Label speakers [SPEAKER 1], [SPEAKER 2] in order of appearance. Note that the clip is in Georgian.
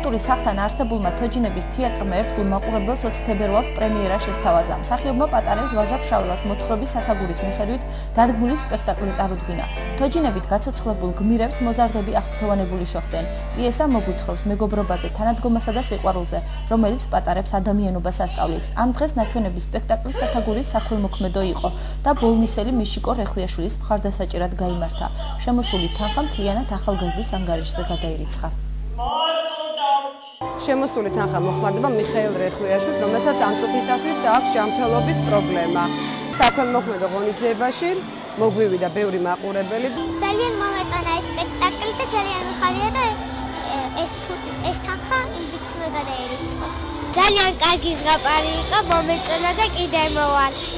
[SPEAKER 1] კულტურის სახლთან არსებულმა თოჯინების თეატრმა ერთგულ მაყურებელს 20 თებერვალს პრემიერა შესთავაზა. მსახიობმა პატარებს ვაჟა ფშაველას მოთხრობის სათაგურის მიხედვით დადგმული სპექტაკლი წარუდგინა. თოჯინებით გაცოცხლებულ გმირებს მოზარდები აღფრთოვანებული შეხვდნენ. პიესა მოგვითხრობს მეგობრობაზე, თანადგომასა და სიყვარულზე, რომელიც პატარებს ადამიანობას ასწავლის. ამ დღეს ნაჩვენების სპექტაკლი სათაგურის საქველმოქმედო იყო და ბოლნისელი მიშიკო რეხვიაშვილის მხარდასაჭერად გაიმართა. შემოსული თანხა მთლიანად ახალგაზრდის ანგარიშზე გადაირიცხა.
[SPEAKER 2] შემოსული თანხა მოხმარდება მიხეილ რეხვიაშვილს, რომელსაც ამ წუთისათვის აქვს ჯანმრთელობის პრობლემა. საქველმოქმედო ღონისძიებაში მოგვივიდა ბევრი მაყურებელი.
[SPEAKER 3] ძალიან მომეწონა ეს სპექტაკლი და ძალიან მიხარია და ეს თანხა იმით უნდა გადაერიცხოს. ძალიან კარგი ზღაპარი იყო, მომეწონა და კიდევ მოვალ.